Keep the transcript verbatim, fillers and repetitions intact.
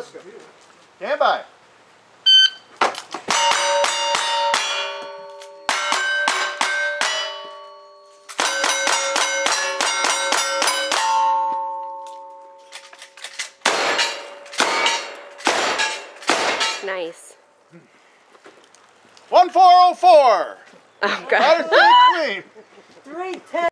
let's go. Stand by. Nice. one four oh four. Oh, God. That is pretty clean. three ten.